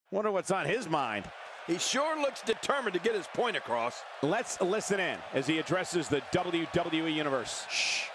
Wonder what's on his mind. He sure looks determined to get his point across. Let's listen in as he addresses the WWE Universe. Shh.